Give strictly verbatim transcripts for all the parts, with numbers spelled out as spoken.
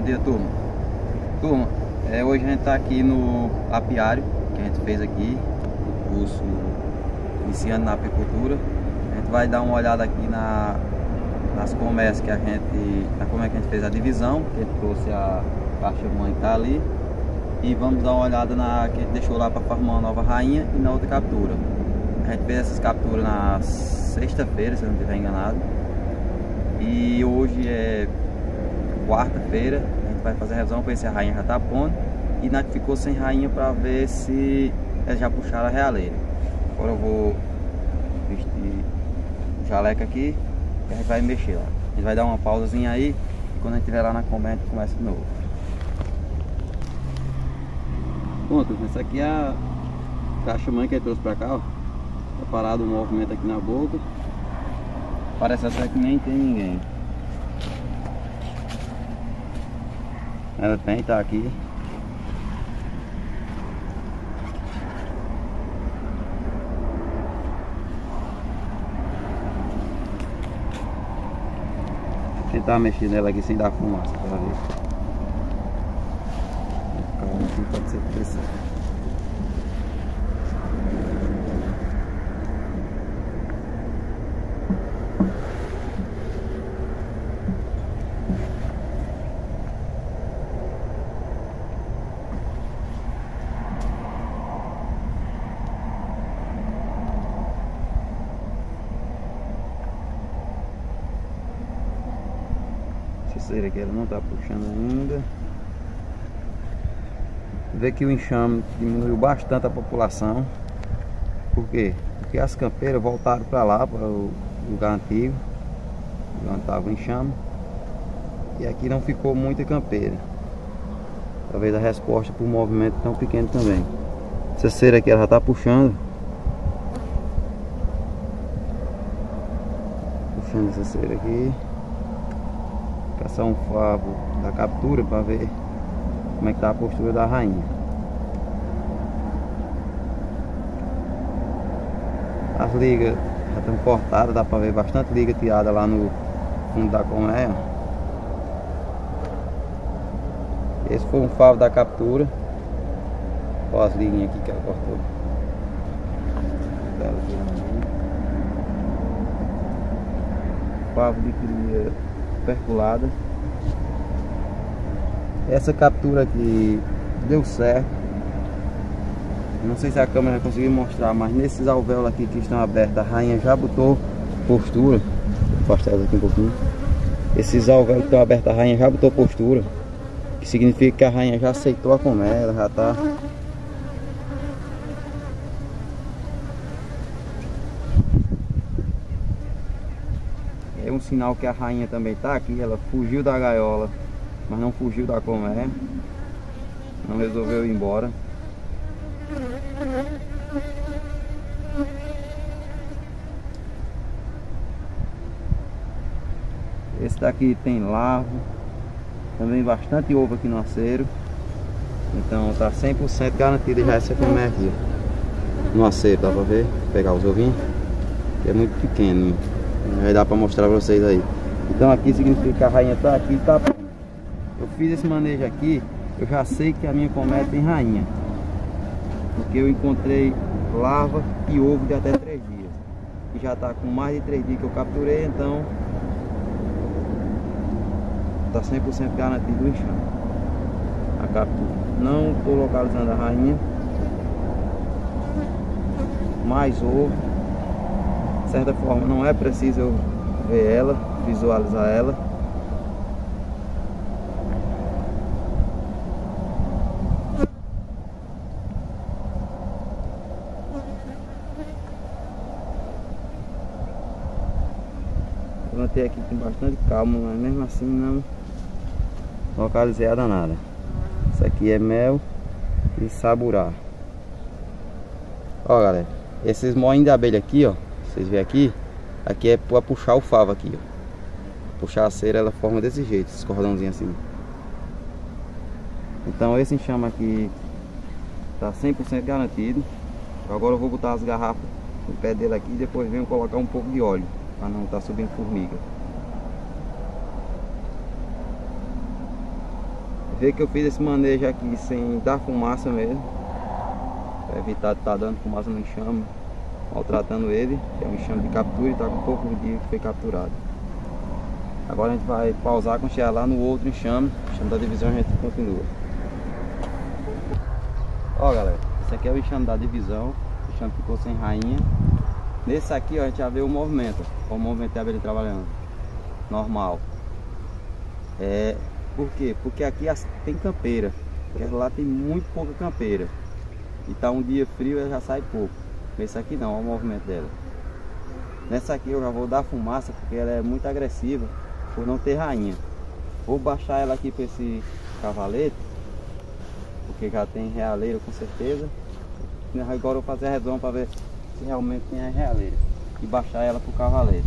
dia, turma. Turma, é, hoje a gente está aqui no apiário que a gente fez aqui, o curso iniciando na apicultura. A gente vai dar uma olhada aqui na, nas colmeias que a gente, na como é que a gente fez a divisão, que a gente trouxe a caixa mãe que tá ali. E vamos dar uma olhada na que a gente deixou lá para formar uma nova rainha e na outra captura. A gente fez essas capturas na sexta-feira, se eu não estiver enganado. E hoje é quarta-feira, a gente vai fazer a revisão para ver se a rainha já está pondo. E nós ficou sem rainha para ver se eles já puxaram a realeira. Agora eu vou vestir o jaleco aqui e a gente vai mexer lá. A gente vai dar uma pausazinha aí e quando a gente estiver lá na colmeia a gente começa de novo. Pronto, essa aqui é a caixa mãe que ele trouxe para cá, ó. Tá parado o movimento aqui na boca. Parece até que nem tem ninguém. Ela tem, tá aqui. Vou tentar mexer nela aqui sem dar fumaça pra ver. Calma, aqui pode ser pressão. Essa aqui ela não está puxando ainda. Vê que o enxame diminuiu bastante a população. Por quê? Porque as campeiras voltaram para lá, para o lugar antigo, onde estava o enxame. E aqui não ficou muita campeira. Talvez a resposta para o movimento tão pequeno também. Essa cera aqui ela já está puxando. Puxando essa cera aqui. Caçar um favo da captura para ver como é que tá a postura da rainha. As ligas já estão cortadas, dá para ver bastante liga tirada lá no fundo da colmeia. Esse foi um favo da captura. Olha as liguinhas aqui que ela cortou. Favo de cria perculada. Essa captura aqui deu certo. Não sei se a câmera vai conseguir mostrar, mas nesses alvéolos aqui que estão abertos, a rainha já botou postura. Vou afastar aqui um pouquinho. Esses alvéolos que estão abertos, a rainha já botou postura, que significa que a rainha já aceitou a colmeia, ela já está. É um sinal que a rainha também está aqui. Ela fugiu da gaiola, mas não fugiu da colmeia. Não resolveu ir embora. Esse daqui tem larva. Também bastante ovo aqui no acero. Então tá cem por cento garantida já essa colmeia aqui. No acero, dá pra ver? Vou pegar os ovinhos. É muito pequeno. Vai dar para mostrar para vocês aí. Então aqui significa que a rainha tá aqui, tá. Eu fiz esse manejo aqui, eu já sei que a minha colmeia tem rainha, porque eu encontrei larva e ovo de até três dias. E já tá com mais de três dias que eu capturei, então tá cem por cento garantido o enxame. A captura. Não estou localizando a rainha. Mais ovo. De certa forma não é preciso eu ver ela, visualizar ela. Eu plantei aqui com bastante calma, mas mesmo assim não localizei a danada. Isso aqui é mel e saburá. Ó galera, esses moinhos de abelha aqui, ó, vocês veem aqui, aqui é para puxar o favo aqui, ó. Puxar a cera, ela forma desse jeito, esses cordãozinhos assim. Então esse enxame aqui tá cem por cento garantido. Agora eu vou botar as garrafas no pé dele aqui e depois venho colocar um pouco de óleo para não estar subindo formiga. Vê que eu fiz esse manejo aqui sem dar fumaça mesmo, para evitar de estar dando fumaça no enxame, maltratando ele, que é um enxame de captura e está com poucos dias que foi capturado. Agora a gente vai pausar quando chegar lá no outro enxame, enxame da divisão, a gente continua. Ó galera, esse aqui é o enxame da divisão, o enxame ficou sem rainha. Nesse aqui ó, a gente já vê o movimento, ó, o movimento de abelha trabalhando, normal. É, por quê? Porque aqui tem campeira, porque lá tem muito pouca campeira. E tá um dia frio ela já sai pouco. Esse aqui não, olha o movimento dela. Nessa aqui eu já vou dar fumaça porque ela é muito agressiva por não ter rainha. Vou baixar ela aqui para esse cavalete, porque já tem realeira com certeza. Agora eu vou fazer a revisão para ver se realmente tem a realeira e baixar ela para o cavalete.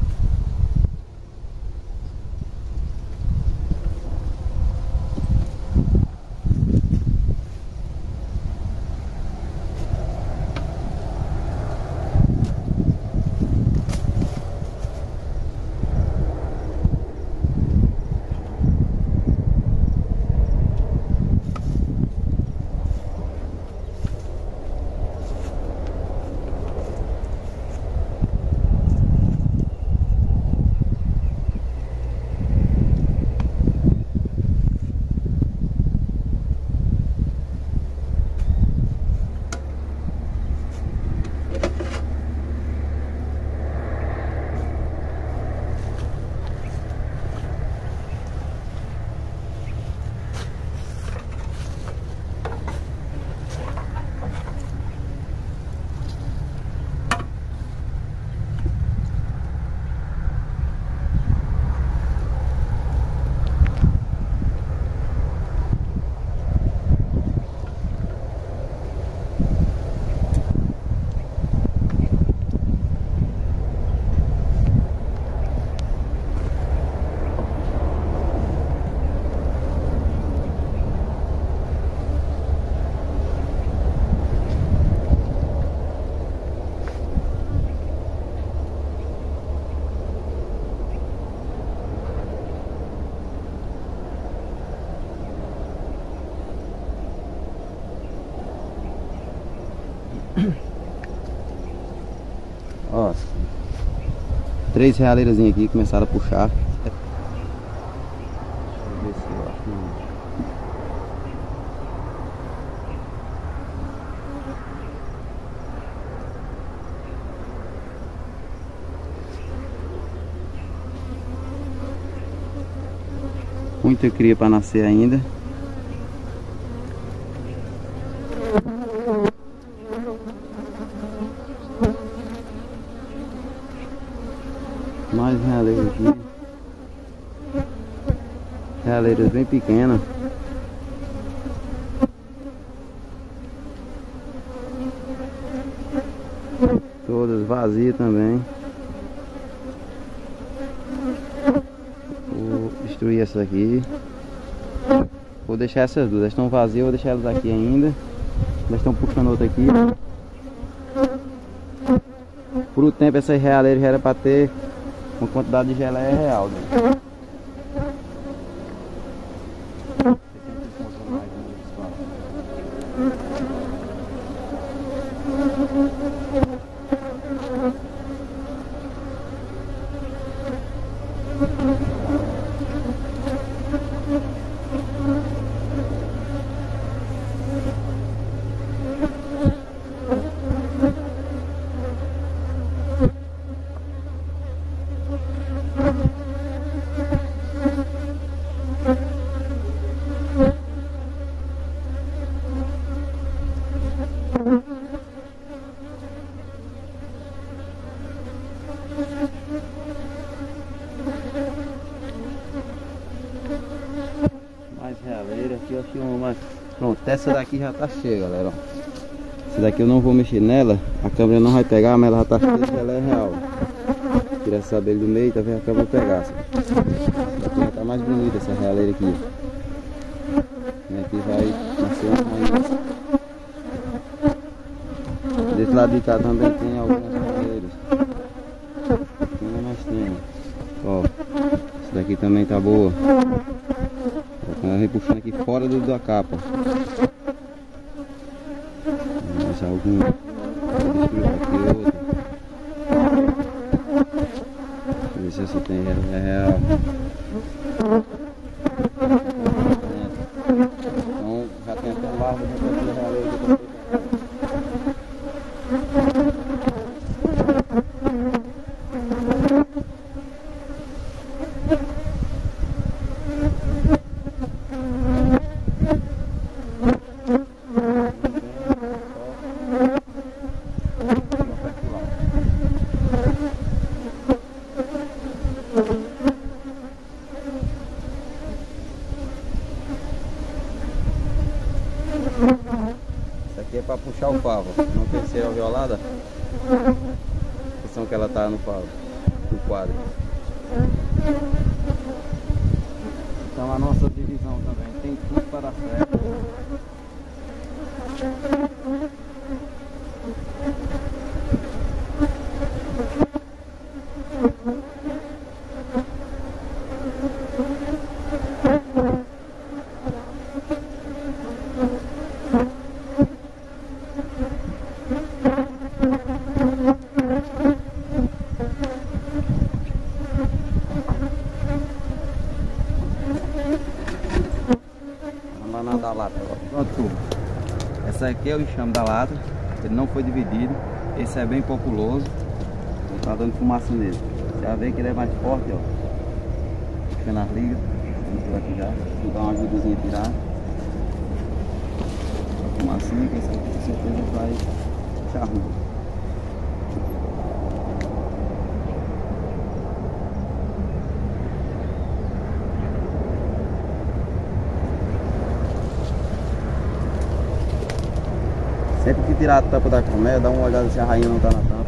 Ó, três realeiras aqui começaram a puxar. Deixa eu ver se eu acho que... Muita cria para nascer ainda. Mais realeiras aqui. Realeiras bem pequenas. Todas vazias também. Vou destruir essas aqui. Vou deixar essas duas. Elas estão vazias, vou deixar elas aqui ainda. Elas estão puxando outra aqui. Por um tempo essas realeiras já era para ter uma quantidade de geleia real, né? Mais realeira aqui, eu achei uma mais. Pronto, essa daqui já tá cheia, galera. Ó. Essa daqui eu não vou mexer nela, a câmera não vai pegar, mas ela já tá cheia de geleia real. Tira essa abelha do meio, tá vendo? A câmera vai pegar. Essa daqui já tá mais bonita, essa realeira aqui. E aqui vai nascer uma rainha. Desse lado de cá também tem algumas realeiras. Pequena, mas tem. Ó, essa daqui também tá boa. Tá com Ela vem puxando aqui fora do, da capa. Vamos deixar algum. Destruir aqui outro. Deixa eu ver se essa tem é real. Então já tem até larva de real aí. Isso aqui é para puxar o pavo, não tem que ser alveolada. A posição que ela tá no pavo, no quadro. Então a nossa divisão também tem tudo para dar certo. Vamos lá na da lata agora. Pronto, turma. Essa aqui é o enxame da lata. Ele não foi dividido. Esse é bem populoso. Não tá dando fumaça nele. Já vê que ele é mais forte, ó. Puxando as ligas. Vamos por aqui já. Vou dar uma ajudazinha a tirar. A fumacinha, que esse aqui com certeza vai puxar ruim. Sempre que tirar a tampa da colmeia, dá uma olhada se a rainha não tá na tampa.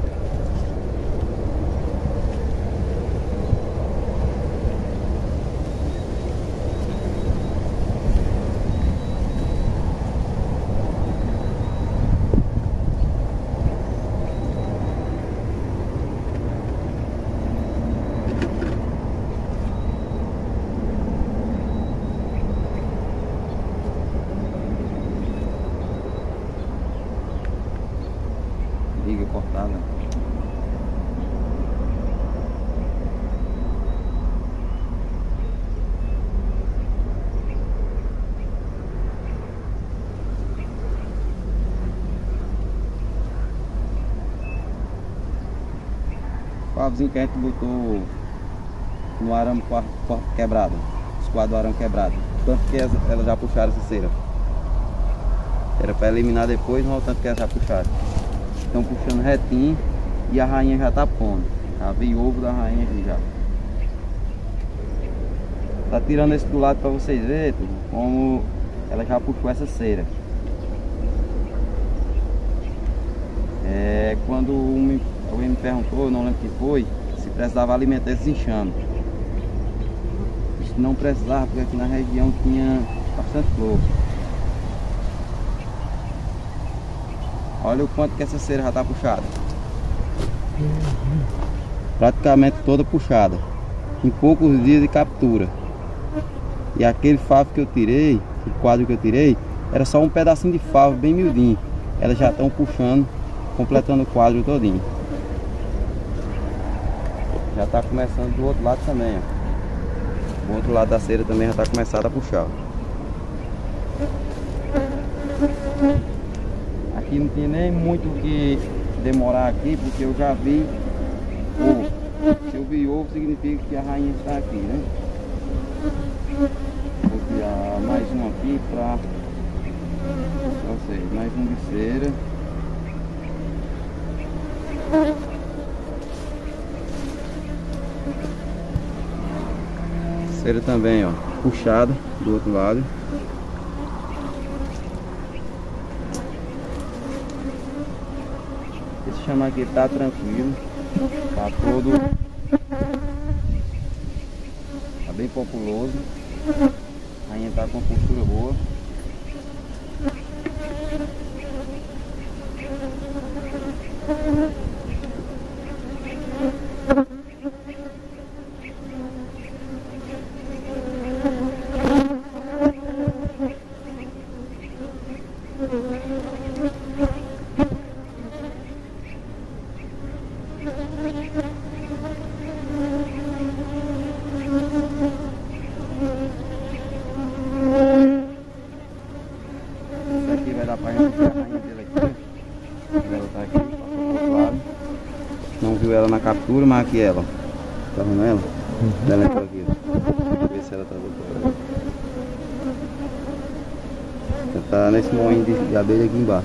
Liga cortada. O pavozinho que a gente botou no arame quebrado, os quadros do arame quebrado, tanto que elas já puxaram essa cera. Era para eliminar depois, mas o tanto que elas já puxaram. Estão puxando retinho e a rainha já tá pondo. Já veio o ovo da rainha aqui já. Tá tirando esse do lado para vocês verem como ela já puxou essa cera. É, quando me, alguém me perguntou, eu não lembro o que foi, se precisava alimentar esses enxames. Não precisava, porque aqui na região tinha bastante flor. Olha o quanto que essa cera já está puxada. Praticamente toda puxada. Em poucos dias de captura. E aquele favo que eu tirei, o quadro que eu tirei, era só um pedacinho de favo bem miudinho. Elas já estão puxando, completando o quadro todinho. Já está começando do outro lado também, ó. O outro lado da cera também já está começando a puxar. Aqui não tem nem muito o que demorar aqui, porque eu já vi ovo. Se eu vi ovo, significa que a rainha está aqui, né? Vou criar mais um aqui para vocês, mais um de cera. Cera também, ó, puxada do outro lado. Esse chama aqui tá tranquilo, tá todo, tá bem populoso, a rainha tá com postura boa. viu ela na captura, mas aqui ela. Tá vendo ela? Uhum. Ela entrou aqui, ó. Deixa eu ver se ela tá doutora. Ela tá nesse moinho de, de abelha aqui embaixo.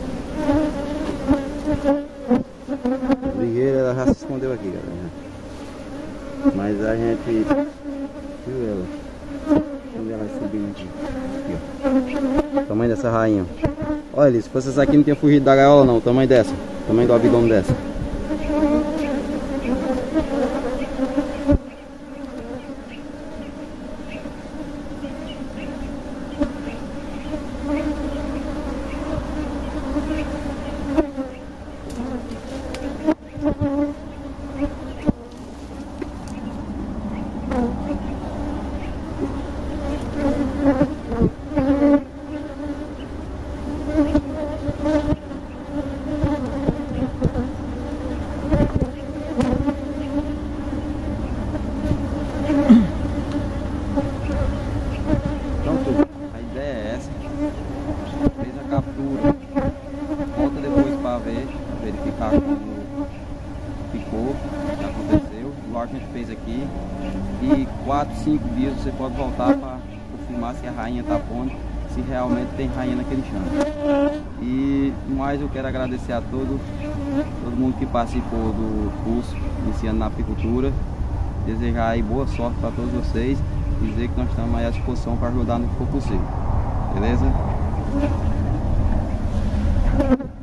Brigueira, ela já se escondeu aqui, galera. Mas a gente viu ela. Onde ela subindo aqui. Aqui, ó. O tamanho dessa rainha. Olha ali, se fosse essa aqui não tinha fugido da gaiola não. O tamanho dessa. O tamanho do abdômen dessa. Captura, volta depois para ver, pra verificar como ficou, o que aconteceu, igual a gente fez aqui, e quatro, cinco dias você pode voltar para confirmar se a rainha está pondo, se realmente tem rainha naquele chão. E mais eu quero agradecer a todo, todo mundo que participou do curso Iniciando na Apicultura, desejar aí boa sorte para todos vocês, dizer que nós estamos aí à disposição para ajudar no que for possível, beleza?